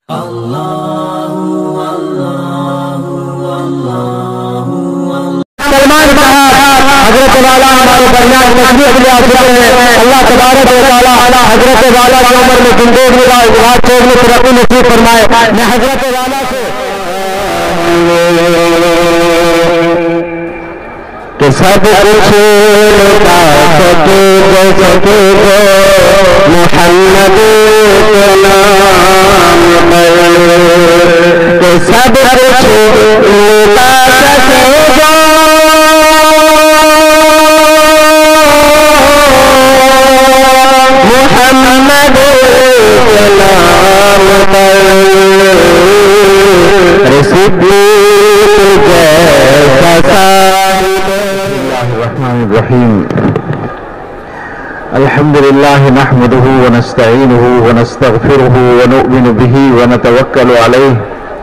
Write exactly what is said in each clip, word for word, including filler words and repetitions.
حضرت والا ہمارے درمیان تشریف لے آ چکے ہیں. اللہ تبارک و تعالی حضرت والا کی عمر میں زندگی میں اظہار چھوڑ میں ترقی نصیب فرمائے. میں حضرت والا سے کہ سب کچھ لوٹا سکے گو سکے گو محمد کے نام پر کہ سب کچھ لوٹا سکے گو محمد کے نام پر رسیدی جیسا الرحمن الرحیم. الحمد لله نحمده ونستعينه ونستغفره ونؤمن به ونتوكل عليه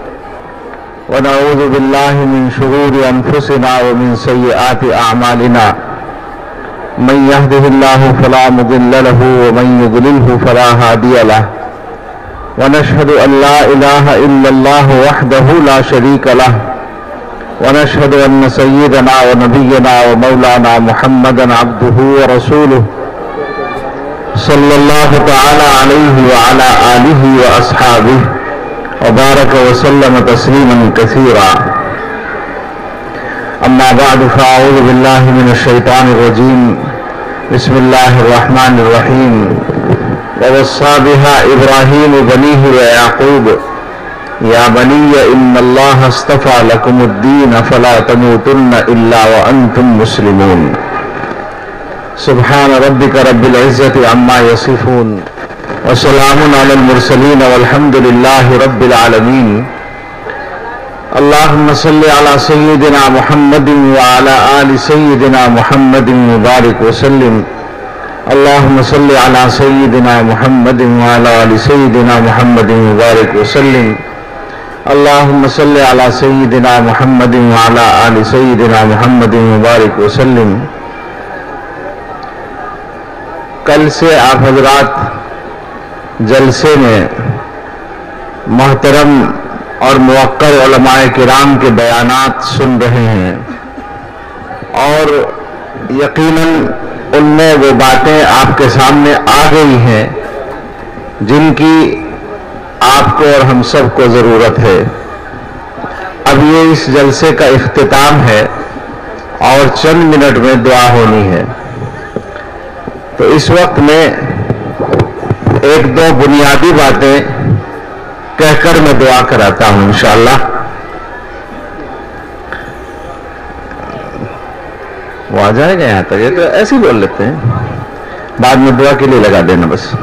ونعوذ بالله من شرور أنفسنا ومن سيئات أعمالنا. من يهده الله فلا مضل له ومن يضلله فلا هادي له. ونشهد أن لا إله إلا الله وحده لا شريك له. ونشهد أن سيدنا ونبينا ومولانا محمدا عبده ورسوله صلى الله تعالى عليه وعلى آله وأصحابه وبارك وسلم تسليما كثيرا. أما بعد فأعوذ بالله من الشيطان الرجيم. بسم الله الرحمن الرحيم. ووصى بها إبراهيم بنيه ويعقوب يا بني إن الله اصطفى لكم الدين فلا تموتن إلا وأنتم مسلمون. سبحان ربك رب العزة عما يصفون وسلام على المرسلين والحمد لله رب العالمين. اللهم صل على سيدنا محمد وعلى آل سيدنا محمد وبارك وسلم. اللهم صل على سيدنا محمد وعلى آل سيدنا محمد وبارك وسلم. اللهم صل على سيدنا محمد وعلى آل سيدنا محمد وبارك وسلم. کل سے آپ حضرات جلسے میں محترم اور موقر علماء کرام کے بیانات سن رہے ہیں اور یقیناً ان میں وہ باتیں آپ کے سامنے آ گئی ہیں جن کی آپ کو اور ہم سب کو ضرورت ہے. اب یہ اس جلسے کا اختتام ہے اور چند منٹ میں دعا ہونی ہے. تو اس وقت میں ایک دو بنیادی باتیں کہہ کر میں دعا کراتا ہوں انشاءاللہ. وہ آ جائے گا یہاں تک, یہ تو ایسے ہی بول لیتے ہیں, بعد میں دعا کے لیے لگا دینا. بس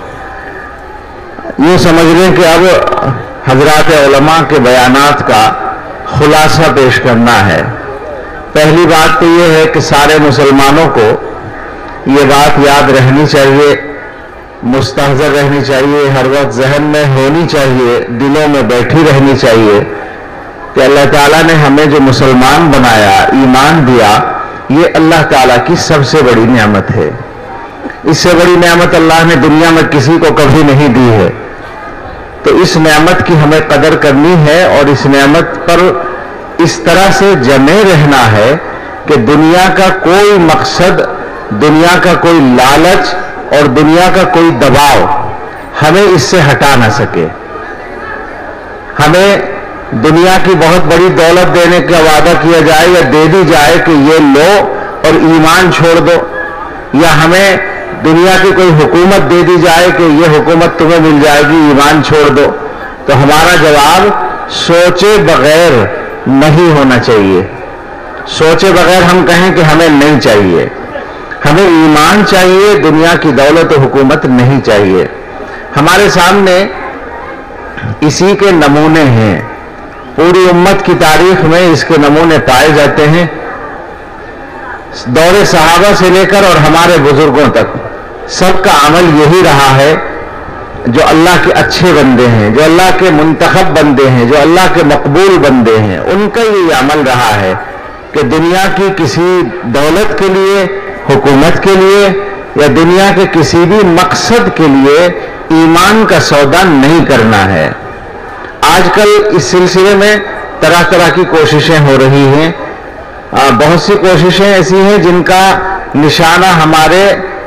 یہ سمجھ لیں کہ اب حضرات علماء کے بیانات کا خلاصہ پیش کرنا ہے. پہلی بات تو یہ ہے کہ سارے مسلمانوں کو یہ بات یاد رہنی چاہیے, مستحضر رہنی چاہیے, ہر وقت ذہن میں ہونی چاہیے, دلوں میں بیٹھی رہنی چاہیے کہ اللہ تعالیٰ نے ہمیں جو مسلمان بنایا, ایمان دیا, یہ اللہ تعالیٰ کی سب سے بڑی نعمت ہے. اس سے بڑی نعمت اللہ نے دنیا میں کسی کو کبھی نہیں دی ہے. تو اس نعمت کی ہمیں قدر کرنی ہے اور اس نعمت پر اس طرح سے جمے رہنا ہے کہ دنیا کا کوئی مقصد, دنیا کا کوئی لالچ اور دنیا کا کوئی دباؤ ہمیں اس سے ہٹا نہ سکے. ہمیں دنیا کی بہت بڑی دولت دینے کا وعدہ کیا جائے یا دے دی جائے کہ یہ لو اور ایمان چھوڑ دو, یا ہمیں دنیا کی کوئی حکومت دے دی جائے کہ یہ حکومت تمہیں مل جائے گی, ایمان چھوڑ دو, تو ہمارا جواب سوچے بغیر نہیں ہونا چاہیے. سوچے بغیر ہم کہیں کہ ہمیں نہیں چاہیے, ہمیں ایمان چاہیے, دنیا کی دولت و حکومت نہیں چاہیے. ہمارے سامنے اسی کے نمونے ہیں, پوری امت کی تاریخ میں اس کے نمونے پائے جاتے ہیں. دور صحابہ سے لے کر اور ہمارے بزرگوں تک سب کا عمل یہی رہا ہے. جو اللہ کے اچھے بندے ہیں, جو اللہ کے منتخب بندے ہیں, جو اللہ کے مقبول بندے ہیں, ان کا یہ عمل رہا ہے کہ دنیا کی کسی دولت کے لیے, حکومت کے لیے یا دنیا کے کسی بھی مقصد کے لیے ایمان کا سودا نہیں کرنا ہے. آج کل اس سلسلے میں طرح طرح کی کوششیں ہو رہی ہیں. بہت سی کوششیں ایسی ہیں جن کا نشانہ ہمارے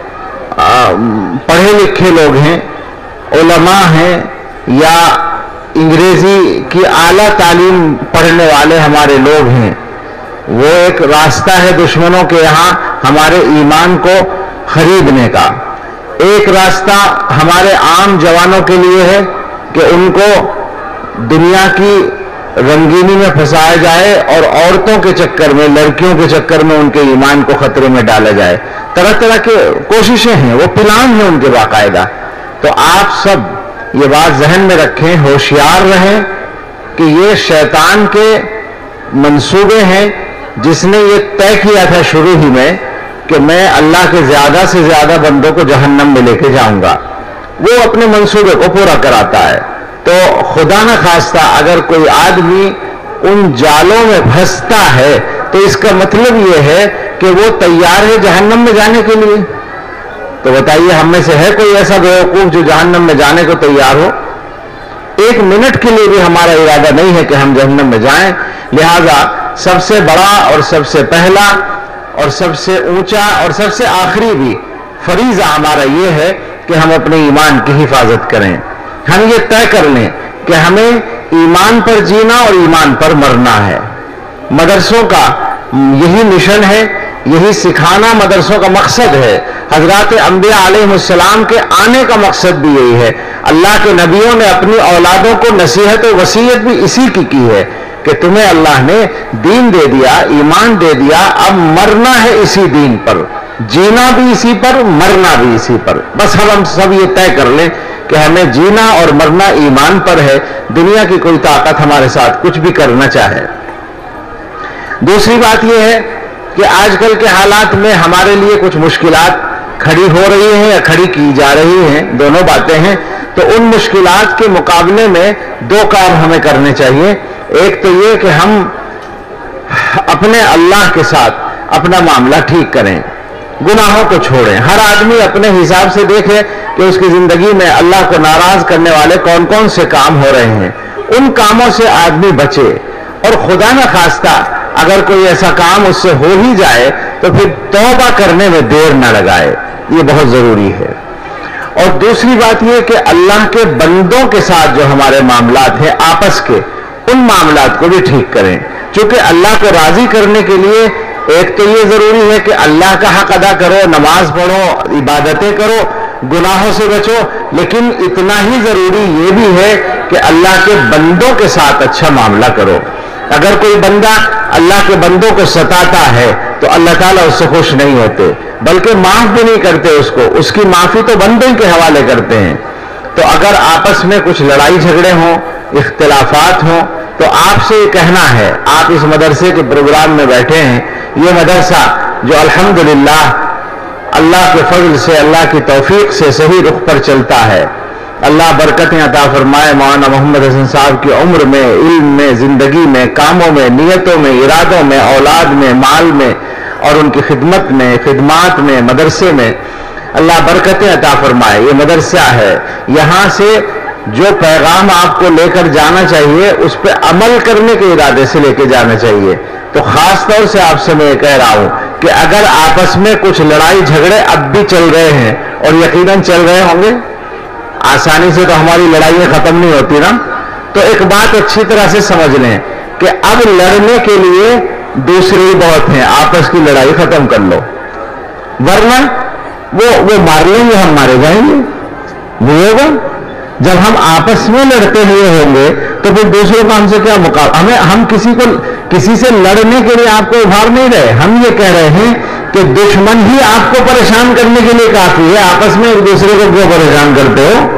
پڑھے لکھے لوگ ہیں, علماء ہیں, یا انگریزی کی اعلیٰ تعلیم پڑھنے والے ہمارے لوگ ہیں. وہ ایک راستہ ہے دشمنوں کے یہاں ہمارے ایمان کو خریدنے کا. ایک راستہ ہمارے عام جوانوں کے لیے ہے کہ ان کو دنیا کی رنگینی میں پھنسایا جائے اور عورتوں کے چکر میں, لڑکیوں کے چکر میں ان کے ایمان کو خطرے میں ڈالا جائے. طرح طرح کی کوششیں ہیں, وہ پلان ہیں ان کے باقاعدہ. تو آپ سب یہ بات ذہن میں رکھیں, ہوشیار رہیں کہ یہ شیطان کے منصوبے ہیں, جس نے یہ طے کیا تھا شروع ہی میں کہ میں اللہ کے زیادہ سے زیادہ بندوں کو جہنم میں لے کے جاؤں گا. وہ اپنے منصوبے کو پورا کراتا ہے. تو خدا نہ خواستہ اگر کوئی آدمی ان جالوں میں پھنستا ہے تو اس کا مطلب یہ ہے کہ وہ تیار ہے جہنم میں جانے کے لیے. تو بتائیے, ہم میں سے ہے کوئی ایسا بیوقوف جو جہنم میں جانے کو تیار ہو؟ ایک منٹ کے لیے بھی ہمارا ارادہ نہیں ہے کہ ہم جہنم میں جائیں. لہذا سب سے بڑا اور سب سے پہلا اور سب سے اونچا اور سب سے آخری بھی فریضہ ہمارا یہ ہے کہ ہم اپنے ایمان کی حفاظت کریں. ہم یہ طے کر لیں کہ ہمیں ایمان پر جینا اور ایمان پر مرنا ہے. مدرسوں کا یہی مشن ہے, یہی سکھانا مدرسوں کا مقصد ہے. حضرات انبیاء علیہ السلام کے آنے کا مقصد بھی یہی ہے. اللہ کے نبیوں نے اپنی اولادوں کو نصیحت و وصیت بھی اسی کی کی ہے کہ تمہیں اللہ نے دین دے دیا, ایمان دے دیا, اب مرنا ہے اسی دین پر, جینا بھی اسی پر, مرنا بھی اسی پر. بس ہم سب یہ طے کر لیں کہ ہمیں جینا اور مرنا ایمان پر ہے, دنیا کی کوئی طاقت ہمارے ساتھ کچھ بھی کرنا چاہے. دوسری بات یہ ہے کہ آج کل کے حالات میں ہمارے لیے کچھ مشکلات کھڑی ہو رہی ہیں یا کھڑی کی جا رہی ہیں, دونوں باتیں ہیں. تو ان مشکلات کے مقابلے میں دو کام ہمیں کرنے چاہیے. ایک تو یہ کہ ہم اپنے اللہ کے ساتھ اپنا معاملہ ٹھیک کریں, گناہوں کو چھوڑیں. ہر آدمی اپنے حساب سے دیکھے کہ اس کی زندگی میں اللہ کو ناراض کرنے والے کون کون سے کام ہو رہے ہیں, ان کاموں سے آدمی بچے. اور خدا نہ خواستہ اگر کوئی ایسا کام اس سے ہو ہی جائے تو پھر توبہ کرنے میں دیر نہ لگائے, یہ بہت ضروری ہے. اور دوسری بات یہ کہ اللہ کے بندوں کے ساتھ جو ہمارے معاملات ہیں آپس کے, ان معاملات کو بھی ٹھیک کریں. چونکہ اللہ کو راضی کرنے کے لیے ایک تو یہ ضروری ہے کہ اللہ کا حق ادا کرو, نماز پڑھو, عبادتیں کرو, گناہوں سے بچو, لیکن اتنا ہی ضروری یہ بھی ہے کہ اللہ کے بندوں کے ساتھ اچھا معاملہ کرو. اگر کوئی بندہ اللہ کے بندوں کو ستاتا ہے تو اللہ تعالیٰ اس سے خوش نہیں ہوتے, بلکہ معاف بھی نہیں کرتے اس کو, اس کی معافی تو بندوں کے حوالے کرتے ہیں. تو اگر آپس میں کچھ لڑائی جھگڑے ہوں, اختلافات ہوں, تو آپ سے یہ کہنا ہے, آپ اس مدرسے کے پروگرام میں بیٹھے ہیں, یہ مدرسہ جو الحمدللہ اللہ کے فضل سے, اللہ کی توفیق سے صحیح رخ پر چلتا ہے. اللہ برکتیں عطا فرمائے مولانا محمد حسن صاحب کی عمر میں, علم میں, زندگی میں, کاموں میں, نیتوں میں, ارادوں میں, اولاد میں, مال میں, اور ان کی خدمت میں, خدمات میں, مدرسے میں اللہ برکتیں عطا فرمائے. یہ مدرسہ ہے, یہاں سے جو پیغام آپ کو لے کر جانا چاہیے اس پہ عمل کرنے کے ارادے سے لے کے جانا چاہیے. تو خاص طور سے آپ سے میں یہ کہہ رہا ہوں کہ اگر آپس میں کچھ لڑائی جھگڑے اب بھی چل رہے ہیں, اور یقیناً چل رہے ہوں گے, آسانی سے تو ہماری لڑائیاں ختم نہیں ہوتی نا, تو ایک بات اچھی طرح سے سمجھ لیں کہ اب لڑنے کے لیے دوسرے ہی بہت ہیں, آپس کی لڑائی ختم کر لو, ورنہ وہ وہ مار لیں گے, ہم مارے جائیں گے. نہیں ہوگا. جب ہم آپس میں لڑتے ہوئے ہوں گے تو پھر دوسروں کا ہم سے کیا مقابلہ. ہمیں ہم کسی کو کسی سے لڑنے کے لیے آپ کو ابھار نہیں رہے, ہم یہ کہہ رہے ہیں کہ دشمن ہی آپ کو پریشان کرنے کے لیے کافی ہے, آپس میں ایک دوسرے کو کیوں پریشان کرتے ہو.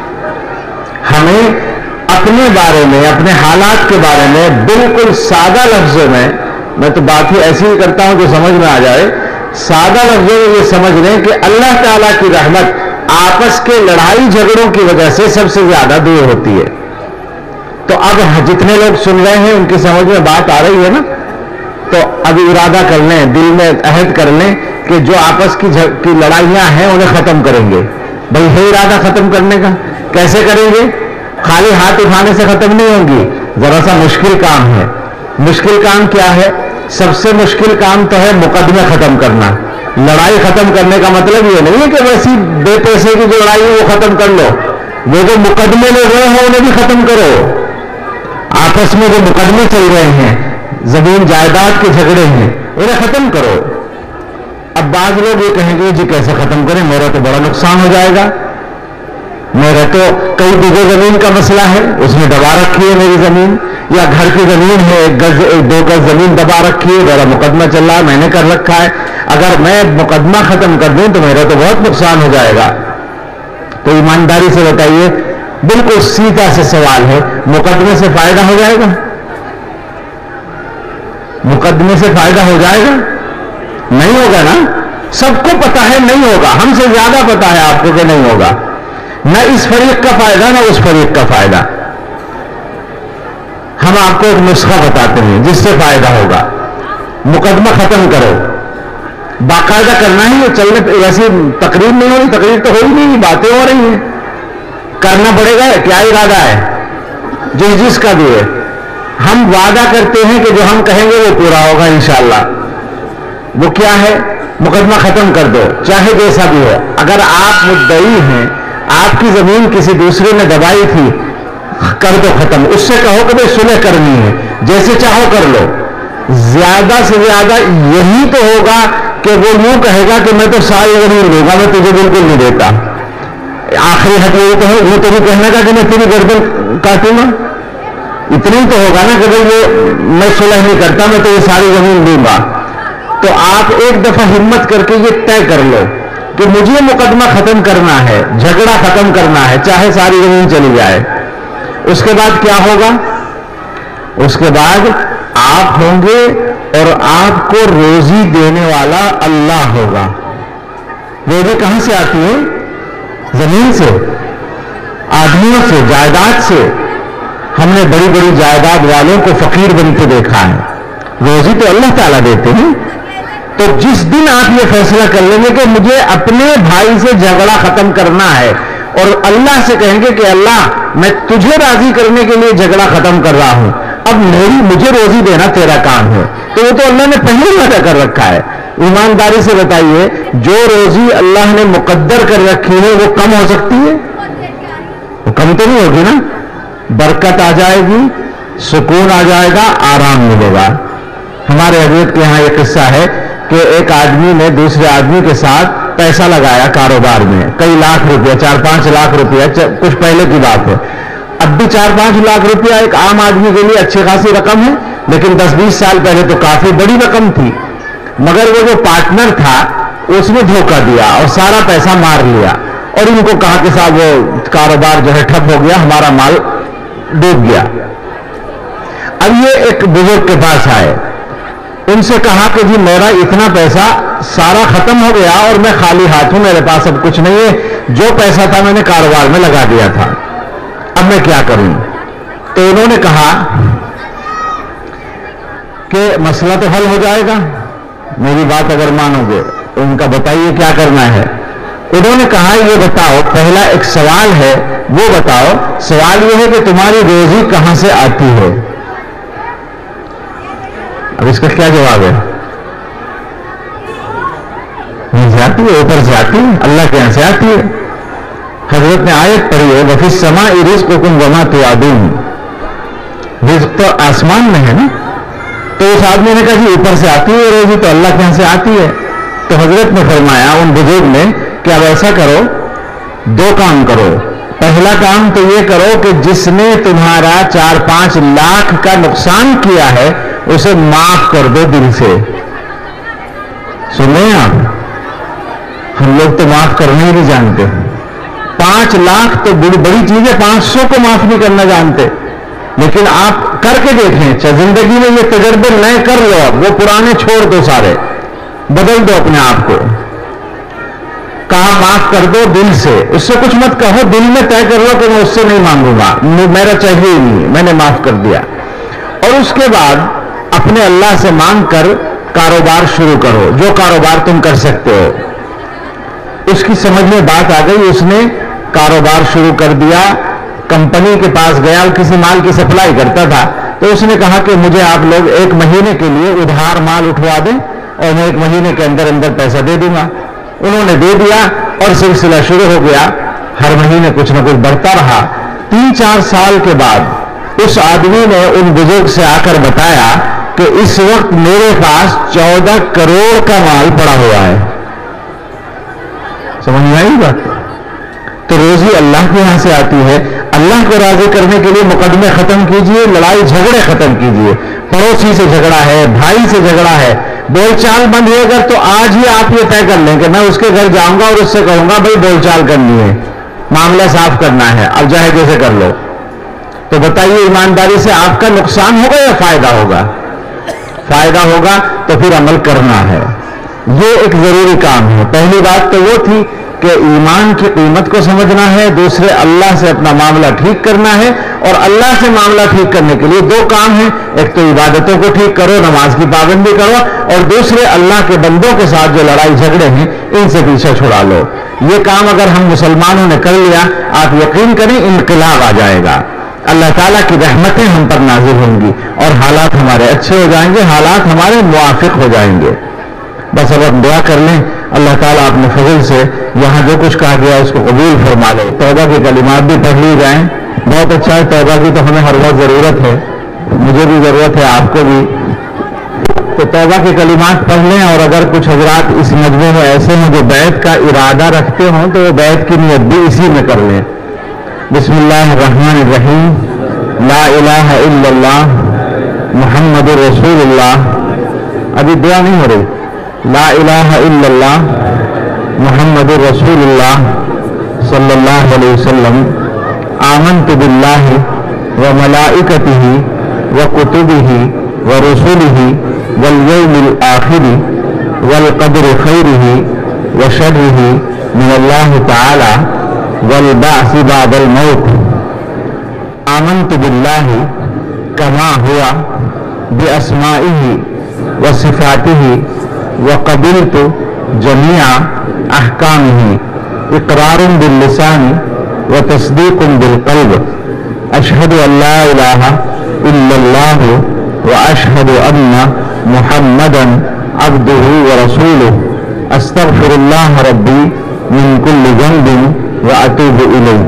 ہمیں اپنے بارے میں, اپنے حالات کے بارے میں بالکل سادہ لفظوں میں, میں تو بات ہی ایسی ہی کرتا ہوں کہ سمجھ میں آ جائے, سادہ لفظوں میں یہ سمجھ لیں کہ اللہ تعالیٰ کی رحمت آپس کے لڑائی جھگڑوں کی وجہ سے سب سے زیادہ دور ہوتی ہے. تو اب جتنے لوگ سن رہے ہیں ان کی سمجھ میں بات آ رہی ہے نا, تو اب ارادہ کر لیں, دل میں عہد کر لیں کہ جو آپس کی کی لڑائیاں ہیں انہیں ختم کریں گے. بھائی ہے ارادہ ختم کرنے کا, کیسے کریں گے؟ خالی ہاتھ اٹھانے سے ختم نہیں ہوں گی، ذرا سا مشکل کام ہے۔ مشکل کام کیا ہے؟ سب سے مشکل کام تو ہے مقدمے ختم کرنا۔ لڑائی ختم کرنے کا مطلب یہ نہیں ہے کہ ویسی بے پیسے کی جو لڑائی ہے وہ ختم کر لو، وہ جو مقدمے لے رہے ہیں انہیں بھی ختم کرو۔ آپس میں جو مقدمے چل رہے ہیں، زمین جائیداد کے جھگڑے ہیں، انہیں ختم کرو۔ اب بعض لوگ یہ کہیں گے جی کیسے ختم کریں، میرا تو بڑا نقصان ہو جائے گا، میرا تو کئی بیگھے زمین کا مسئلہ ہے، اس میں دبا رکھی ہے میری زمین، یا گھر کی زمین ہے ایک گز ایک دو گز زمین دبا رکھی ہے، میرا مقدمہ چل رہا ہے، میں نے کر رکھا ہے، اگر میں مقدمہ ختم کر دوں تو میرا تو بہت نقصان ہو جائے گا۔ تو ایمانداری سے بتائیے، بالکل سیدھا سے سوال ہے، مقدمے سے فائدہ ہو جائے گا؟ مقدمے سے فائدہ ہو جائے گا؟ نہیں ہوگا نا؟ سب کو پتا ہے نہیں ہوگا، ہم سے زیادہ پتا ہے آپ کو کہ نہیں ہوگا، نہ اس فریق کا فائدہ نہ اس فریق کا فائدہ۔ ہم آپ کو ایک نسخہ بتاتے ہیں جس سے فائدہ ہوگا۔ مقدمہ ختم کرو، باقاعدہ کرنا ہی ہے، چلنے پہ ویسی تقریر نہیں ہو رہی، تقریر تو ہو ہی نہیں، باتیں ہو رہی ہیں، کرنا پڑے گا۔ کیا ارادہ ہے؟ جس جس کا بھی ہے، ہم وعدہ کرتے ہیں کہ جو ہم کہیں گے وہ پورا ہوگا انشاءاللہ۔ وہ کیا ہے؟ مقدمہ ختم کر دو، چاہے جیسا بھی ہو۔ اگر آپ مدعی ہیں، آپ کی زمین کسی دوسرے نے دبائی تھی، کر دو ختم، اس سے کہو کہ بھائی صلح کرنی ہے، جیسے چاہو کر لو۔ زیادہ سے زیادہ یہی تو ہوگا کہ وہ یوں کہے گا کہ میں تو ساری زمین دوں گا، میں تجھے بالکل نہیں دیتا۔ آخری حد یہ تو ہے، وہ تو بھی کہنے کا کہ میں تیری گردن کاٹوں گا، اتنا ہی تو ہوگا نا کہ بھائی وہ میں صلح نہیں کرتا، میں تو یہ ساری زمین دوں گا۔ تو آپ ایک دفعہ ہمت کر کے یہ طے کر لو کہ مجھے مقدمہ ختم کرنا ہے، جھگڑا ختم کرنا ہے، چاہے ساری زمین چلی جائے۔ اس کے بعد کیا ہوگا؟ اس کے بعد آپ ہوں گے اور آپ کو روزی دینے والا اللہ ہوگا۔ روزی کہاں سے آتی ہے؟ زمین سے، آدمیوں سے، جائیداد سے۔ ہم نے بڑی بڑی جائیداد والوں کو فقیر بنتے دیکھا ہے، روزی تو اللہ تعالیٰ دیتے ہیں۔ تو جس دن آپ یہ فیصلہ کر لیں گے کہ مجھے اپنے بھائی سے جھگڑا ختم کرنا ہے اور اللہ سے کہیں گے کہ اللہ میں تجھے راضی کرنے کے لیے جھگڑا ختم کر رہا ہوں، اب میری مجھے روزی دینا تیرا کام ہے، تو وہ تو اللہ نے پہلے ہی وعدہ کر رکھا ہے۔ ایمانداری سے بتائیے، جو روزی اللہ نے مقدر کر رکھی ہے وہ کم ہو سکتی ہے؟ وہ کم تو نہیں ہوگی نا؟ برکت آ جائے گی، سکون آ جائے گا، آرام ملے گا۔ ہمارے حضرت کے یہاں یہ قصہ ہے کہ ایک آدمی نے دوسرے آدمی کے ساتھ پیسہ لگایا کاروبار میں، کئی لاکھ روپیہ، چار پانچ لاکھ روپیہ، کچھ پہلے کی بات ہے۔ اب بھی چار پانچ لاکھ روپیہ ایک عام آدمی کے لیے اچھی خاصی رقم ہے، لیکن دس بیس سال پہلے تو کافی بڑی رقم تھی۔ مگر وہ جو پارٹنر تھا اس نے دھوکہ دیا اور سارا پیسہ مار لیا، اور ان کو کہا کہ صاحب وہ کاروبار جو ہے ٹھپ ہو گیا، ہمارا مال ڈوب گیا۔ اب یہ ایک بزرگ کے پاس آئے، ان سے کہا کہ جی میرا اتنا پیسہ سارا ختم ہو گیا اور میں خالی ہاتھ ہوں، میرے پاس اب کچھ نہیں ہے، جو پیسہ تھا میں نے کاروبار میں لگا دیا تھا، اب میں کیا کروں؟ تو انہوں نے کہا کہ مسئلہ تو حل ہو جائے گا، میری بات اگر مانو گے۔ ان کا بتائیے کیا کرنا ہے؟ انہوں نے کہا یہ بتاؤ، پہلا ایک سوال ہے وہ بتاؤ، سوال یہ ہے کہ تمہاری روزی کہاں سے آتی ہے؟ اب اس کا کیا جواب ہے؟ نہیں سے آتی ہے، اوپر سے آتی ہے، اللہ کے یہاں سے آتی ہے۔ حضرت نے آیت پڑھی ہے وَفِي السَّمَاءِ رِزْقُكُمْ وَمَا تُوعَدُونَ، رزق تو آسمان میں ہے نا۔ تو اس آدمی نے کہا جی اوپر سے آتی ہے روزی، تو اللہ کے یہاں سے آتی ہے۔ تو حضرت نے فرمایا ان بزرگ نے کہ اب ایسا کرو، دو کام کرو۔ پہلا کام تو یہ کرو کہ جس نے تمہارا چار پانچ لاکھ کا نقصان کیا ہے اسے معاف کر دو دل سے۔ سنیں آپ، ہم لوگ تو معاف کرنا ہی نہیں جانتے۔ پانچ لاکھ تو بڑی بڑی چیز ہے، پانچ سو کو معاف نہیں کرنا جانتے، لیکن آپ کر کے دیکھیں، زندگی میں یہ تجربے نئے کر لو، اب وہ پرانے چھوڑ دو، سارے بدل دو اپنے آپ کو۔ کہا معاف کر دو دل سے، اس سے کچھ مت کہو، دل میں طے کر لو کہ میں اس سے نہیں مانگوں گا، میرا چاہیے ہی نہیں، میں نے معاف کر دیا۔ اور اس کے بعد اپنے اللہ سے مانگ کر کاروبار شروع کرو، جو کاروبار تم کر سکتے ہو۔ اس کی سمجھ میں بات آ گئی، اس نے کاروبار شروع کر دیا، کمپنی کے پاس گیا، وہ کسی مال کی سپلائی کرتا تھا، تو اس نے کہا کہ مجھے آپ لوگ ایک مہینے کے لیے ادھار مال اٹھوا دیں اور میں ایک مہینے کے اندر اندر پیسہ دے دوں گا۔ انہوں نے دے دیا اور سلسلہ شروع ہو گیا، ہر مہینے کچھ نہ کچھ بڑھتا رہا۔ تین چار سال کے بعد اس آدمی نے ان بزرگ سے آ کر بتایا کہ اس وقت میرے پاس چودہ کروڑ کا مال پڑا ہوا ہے۔ سمجھ میں آئی بات؟ تو روزی اللہ کے یہاں سے آتی ہے۔ اللہ کو راضی کرنے کے لیے مقدمے ختم کیجئے، لڑائی جھگڑے ختم کیجئے۔ پڑوسی سے جھگڑا ہے، بھائی سے جھگڑا ہے، بول چال بند ہے اگر تو آج ہی آپ یہ طے کر لیں کہ میں اس کے گھر جاؤں گا اور اس سے کہوں گا بھائی بول چال کرنی ہے، معاملہ صاف کرنا ہے، اب چاہے کیسے کر لو۔ تو بتائیے ایمانداری سے آپ کا نقصان ہوگا یا فائدہ ہوگا؟ فائدہ ہوگا تو پھر عمل کرنا ہے، یہ ایک ضروری کام ہے۔ پہلی بات تو وہ تھی کہ ایمان کی قیمت کو سمجھنا ہے، دوسرے اللہ سے اپنا معاملہ ٹھیک کرنا ہے، اور اللہ سے معاملہ ٹھیک کرنے کے لیے دو کام ہیں، ایک تو عبادتوں کو ٹھیک کرو، نماز کی پابندی کرو، اور دوسرے اللہ کے بندوں کے ساتھ جو لڑائی جھگڑے ہیں ان سے پیچھے چھڑا لو۔ یہ کام اگر ہم مسلمانوں نے کر لیا، آپ یقین کریں انقلاب آ جائے گا، اللہ تعالیٰ کی رحمتیں ہم پر نازل ہوں گی اور حالات ہمارے اچھے ہو جائیں گے، حالات ہمارے موافق ہو جائیں گے۔ بس اب ہم دعا کر لیں اللہ تعالیٰ اپنے فضل سے یہاں جو کچھ کہا گیا اس کو قبول فرما لے۔ توبہ کے کلمات بھی پڑھ لی جائیں، بہت اچھا ہے، توبہ کی تو ہمیں ہر وقت ضرورت ہے، مجھے بھی ضرورت ہے، آپ کو بھی۔ تو توبہ کے کلمات پڑھ لیں، اور اگر کچھ حضرات اس مجمع میں ایسے ہیں جو بیعت کا ارادہ رکھتے ہوں تو وہ بیعت کی نیت بھی اسی میں کر لیں۔ بسم اللہ الرحمن الرحیم، لا الہ الا اللہ محمد رسول اللہ۔ ابھی دعا نہیں ہو رہی۔ لا الہ الا اللہ محمد رسول اللہ صلی اللہ علیہ وسلم، آمنت باللہ وملائکتہ وکتبہ ورسلہ والیوم الآخر والقدر خیرہ وشرہ من اللہ تعالی والبعث بعد الموت۔ آمنت باللہ کما ہوا باسمائہ وصفاتہ وقبلت جميع احکامہ، اقرار باللسان وتصدیق بالقلب، اشہد ان لا الہ الا اللہ واشہد ان محمدا عبدہ ورسولہ، استغفر اللہ ربی من کل ذنب واتوب الیہ۔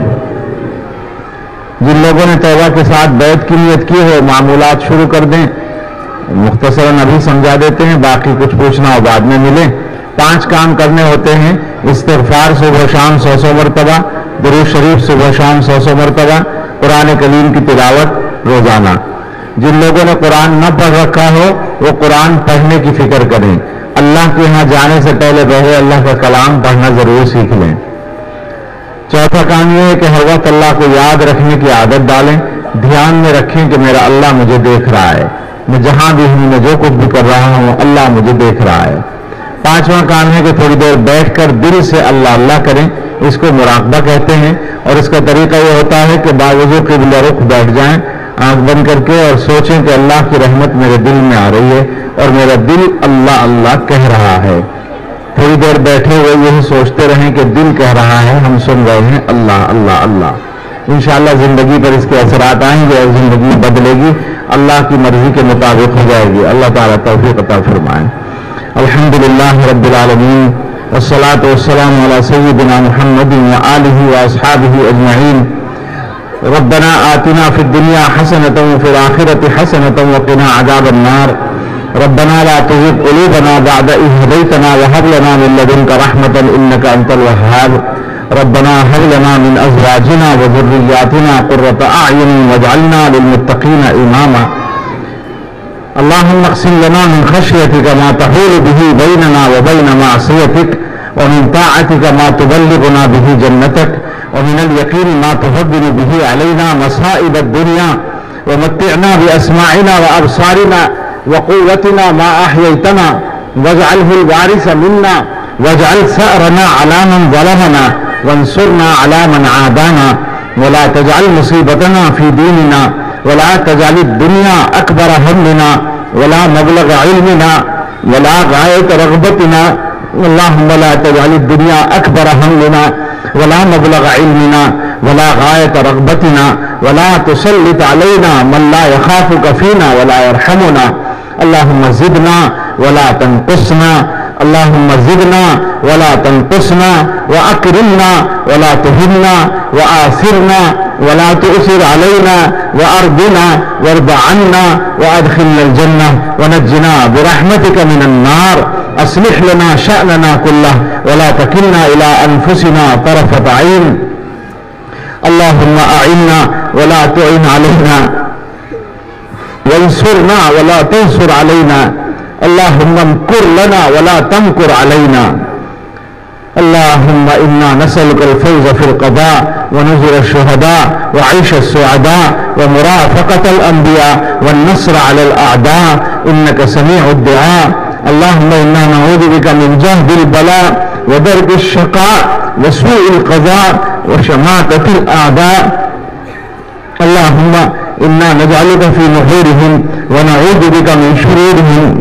جن لوگوں نے توبہ کے ساتھ بیعت کی نیت کی ہے معمولات شروع کر دیں، مختصراً ابھی سمجھا دیتے ہیں، باقی کچھ پوچھنا ہو بعد میں ملے۔ پانچ کام کرنے ہوتے ہیں، استغفار صبح شام سو سو مرتبہ، درود شریف صبح شام سو سو مرتبہ، قرآن کریم کی تلاوت روزانہ۔ جن لوگوں نے قرآن نہ پڑھ رکھا ہو وہ قرآن پڑھنے کی فکر کریں، اللہ کے یہاں جانے سے پہلے پہلے اللہ کا کلام پڑھنا ضرور سیکھ لیں۔ چوتھا کام یہ ہے کہ ہر وقت اللہ کو یاد رکھنے کی عادت ڈالیں، دھیان میں رکھیں کہ میرا اللہ مجھے دیکھ رہا ہے، میں جہاں بھی ہوں، میں جو کچھ بھی کر رہا ہوں اللہ مجھے دیکھ رہا ہے۔ پانچواں کام ہے کہ تھوڑی دیر بیٹھ کر دل سے اللہ اللہ کریں، اس کو مراقبہ کہتے ہیں، اور اس کا طریقہ یہ ہوتا ہے کہ باوجود قبلہ رخ بیٹھ جائیں آنکھ بند کر کے اور سوچیں کہ اللہ کی رحمت میرے دل میں آ رہی ہے اور میرا دل اللہ اللہ کہہ رہا ہے۔ تھوڑی دیر بیٹھے ہوئے یہی سوچتے رہیں کہ دل کہہ رہا ہے، ہم سن رہے ہیں اللہ اللہ اللہ۔ انشاءاللہ زندگی پر اس کے اثرات آئیں گے اور زندگی بدلے گی، اللہ کی مرضی کے مطابق ہو جائے گی۔ اللہ تعالیٰ توفیق عطا فرمائے۔ الحمدللہ رب العالمین، والصلاة والسلام علی سیدنا محمد وآلہ واصحابہ اجمعین۔ ربنا آتنا فی الدنیا حسنة وفی الآخرة حسنة وقنا عذاب النار۔ ربنا لا تزغ قلوبنا بعد إذ هديتنا وهب لنا من لدنك رحمة إنك أنت الوهاب۔ ربنا هب لنا من أزواجنا وذرياتنا قرة أعين واجعلنا للمتقين إماما۔ اللهم اقسم لنا من خشيتك ما تحول به بيننا وبين معصيتك، ومن طاعتك ما تبلغنا به جنتك، ومن اليقين ما تهون به علينا مصائب الدنيا، ومتعنا بأسماعنا وأبصارنا وقوتنا ما أحييتنا، واجعله الوارث منا، واجعل ثأرنا على من ظلمنا، وانصرنا على من عادانا، ولا تجعل مصيبتنا في ديننا، ولا تجعل الدنيا أكبر همنا، ولا مبلغ علمنا، ولا غاية رغبتنا، اللهم لا تجعل الدنيا أكبر همنا ولا مبلغ علمنا ولا غایت رغبتنا ولا تسلط علینا من لا یخافک فینا ولا یرحمنا اللہم زدنا ولا تنقصنا اللہم زدنا ولا تنقصنا واکرمنا ولا تہنا وآثرنا ولا تؤثر علينا وأرضنا وارض عنا وأدخلنا الجنة ونجنا برحمتك من النار أصلح لنا شأننا كله ولا تكلنا إلى أنفسنا طرفة عين اللهم أعنا ولا تعن علينا وانصرنا ولا تنصر علينا اللهم امكر لنا ولا تمكر علينا اللهم إنا نسألك الفوز في القضاء ونزل الشهداء وعيش السعداء ومرافقة الأنبياء والنصر على الأعداء إنك سميع الدعاء اللهم إنا نعوذ بك من جهد البلاء ودرك الشقاء وسوء القضاء وشماتة الأعداء اللهم إنا نجعلك في نحورهم ونعوذ بك من شرورهم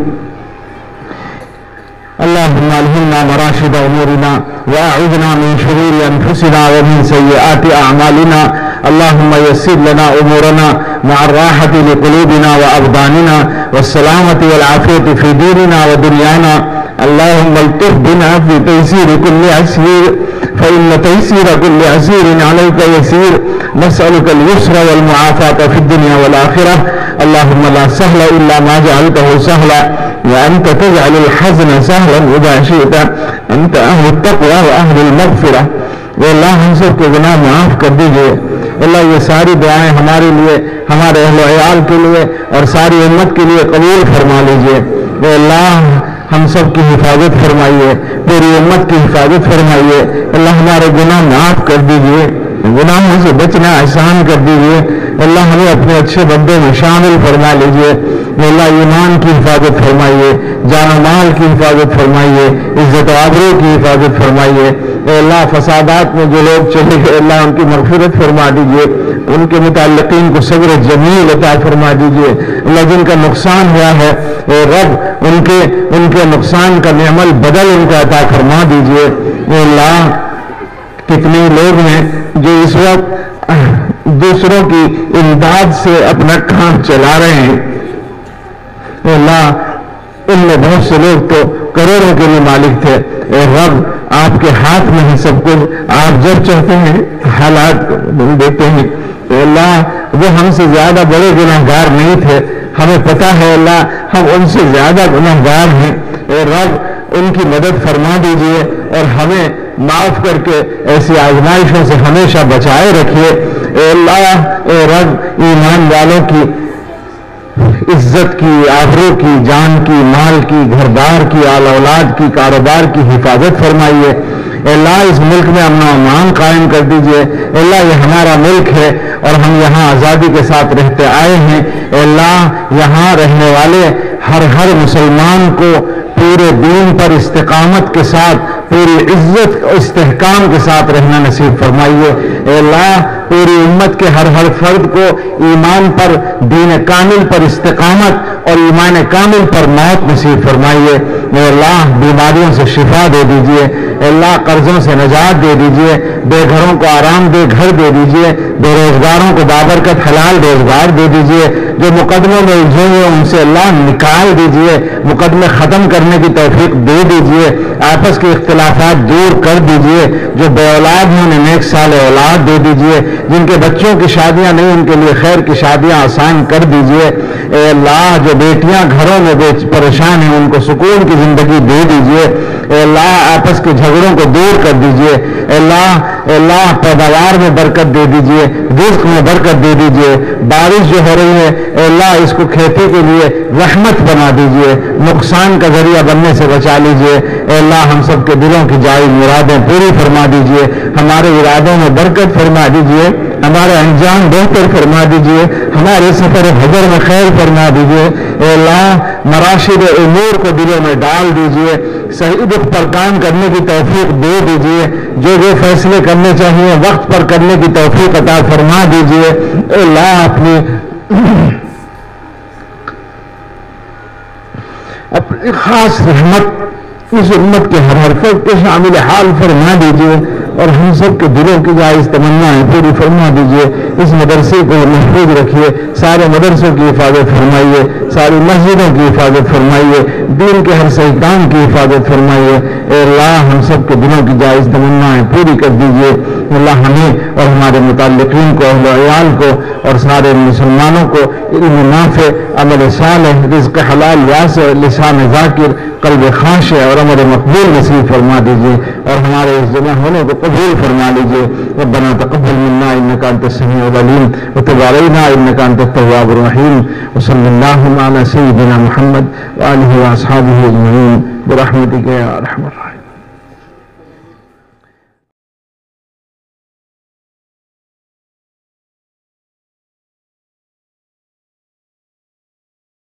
اللهم ألهمنا مراشد أمورنا وأعذنا من شرور أنفسنا ومن سيئات أعمالنا اللهم يسر لنا أمورنا مع الراحة لقلوبنا وأبداننا والسلامة والعافية في ديننا ودنيانا اللهم الطف بنا في تيسير كل عسير فإن تيسير كل عسير عليك يسير نسألك اليسر والمعافاة في الدنيا والآخرة اللهم لا سهل إلا ما جعلته سهلا وأنت تجعل الحزن سهلا إذا شئت أنت أهل التقوى وأهل المغفرة واللہ ہم سب کے گناہ معاف کر دیجئے اللہ یہ ساری دعائیں ہمارے لیے ہمارے اہل و عیال کے لیے اور ساری امت کے لیے قبول فرما لیجئے اے اللہ ہم سب کی حفاظت فرمائیے پوری امت کی حفاظت فرمائیے اللہ ہمارے گناہ معاف کر دیجئے گناہوں سے بچنا آسان کر دیجئے اللہ ہمیں اپنے اچھے بندوں میں شامل فرما لیجئے اللہ ایمان کی حفاظت فرمائیے جان و مال کی حفاظت فرمائیے عزت و آبرو کی حفاظت فرمائیے اے اللہ فسادات میں جو لوگ چلے گئے اللہ ان کی مغفرت فرما دیجئے ان کے متعلقین کو صبر جمیل عطا فرما دیجئے اللہ جن کا نقصان ہوا ہے اے رب ان کے ان کے نقصان کا نعمل بدل ان کا عطا فرما دیجئے اے اللہ کتنے لوگ ہیں جو اس وقت دوسروں کی امداد سے اپنا کام چلا رہے ہیں اے اللہ ان میں بہت سے لوگ تو کروڑوں کے بھی مالک تھے اے رب آپ کے ہاتھ میں ہے سب کچھ آپ جب چاہتے ہیں حالات دیتے ہیں اے اللہ وہ ہم سے زیادہ بڑے گناہ گار نہیں تھے ہمیں پتہ ہے اللہ ہم ان سے زیادہ گناہ گار ہیں اے رب ان کی مدد فرما دیجئے اور ہمیں معاف کر کے ایسی آزمائشوں سے ہمیشہ بچائے رکھیے اے اللہ اے رب ایمان والوں کی عزت کی آبرو کی جان کی مال کی گھر بار کی آل اولاد کی کاروبار کی حفاظت فرمائیے اے اللہ اس ملک میں امن و امان قائم کر دیجئے اے اللہ یہ ہمارا ملک ہے اور ہم یہاں آزادی کے ساتھ رہتے آئے ہیں اے اللہ یہاں رہنے والے ہر ہر مسلمان کو پورے دین پر استقامت کے ساتھ پوری عزت اور استحکام کے ساتھ رہنا نصیب فرمائیے اے اللہ پوری امت کے ہر ہر فرد کو ایمان پر دین کامل پر استقامت اور ایمان کامل پر موت نصیب فرمائیے اے اللہ بیماریوں سے شفا دے دیجئے اے اللہ قرضوں سے نجات دے دیجئے بے گھروں کو آرام دہ گھر دے دیجئے بے روزگاروں کو بابرکت حلال روزگار دے دیجئے جو مقدموں میں الجھے ہوئے ان سے اللہ نکال دیجئے مقدمے ختم کرنے کی توفیق دے دیجئے آپس کے اختلافات دور کر دیجئے جو بے اولاد ہیں انہیں نیک سال اولاد دے دیجئے جن کے بچوں کی شادیاں نہیں ان کے لیے خیر کی شادیاں آسان کر دیجئے اے اللہ جو بیٹیاں گھروں میں پریشان ہیں ان کو سکون کی زندگی دے دیجئے اے اللہ آپس کے جھگڑوں کو دور کر دیجئے اے اللہ اے اللہ پیداوار میں برکت دے دیجئے رزق میں برکت دے دیجئے بارش جو ہو رہی ہے اے اللہ اس کو کھیتی کے لیے رحمت بنا دیجئے نقصان کا ذریعہ بننے سے بچا لیجئے اے اللہ ہم سب کے دلوں کی جائز مرادیں پوری فرما دیجئے ہمارے ارادوں میں برکت فرما دیجئے ہمارے انجام بہتر فرما دیجئے ہمارے سفر حضر میں خیر فرما دیجئے اے اللہ مراشد امور کو دلوں میں ڈال دیجئے صحیح دکھ پر کام کرنے کی توفیق دے دیجئے جو جو فیصلے کرنے چاہیے وقت پر کرنے کی توفیق عطا فرما دیجئے اے اللہ اپنی اپنی خاص رحمت اس امت کے ہر ہر فرد کے شامل حال فرما دیجئے اور ہم سب کے دلوں کی جائز تمنائیں پوری فرما دیجیے. اس مدرسے کو محفوظ رکھیے, سارے مدرسوں کی حفاظت فرمائیے, ساری مسجدوں کی حفاظت فرمائیے, دین کے ہر صحیح کام کی حفاظت فرمائیے. اے اللہ ہم سب کے دلوں کی جائز تمنائیں پوری کر دیجیے. اللہ ہمیں اور ہمارے متعلقین کو, اہل و عیال کو اور سارے مسلمانوں کو علم نافع, عمل صالح, رزق حلال واسع, لسان ذاکر, قلب خاشع اور عمل مقبول نصیب فرما دیجیے, اور ہمارے اس جمع ہونے کو قبول فرما لیجیے. ربنا تقبل منا انك انت السميع العليم وتب علينا انك انت التواب الرحيم. وصلى الله على سيدنا محمد وآله واصحابه اجمعين برحمتك يا ارحم الراحمين.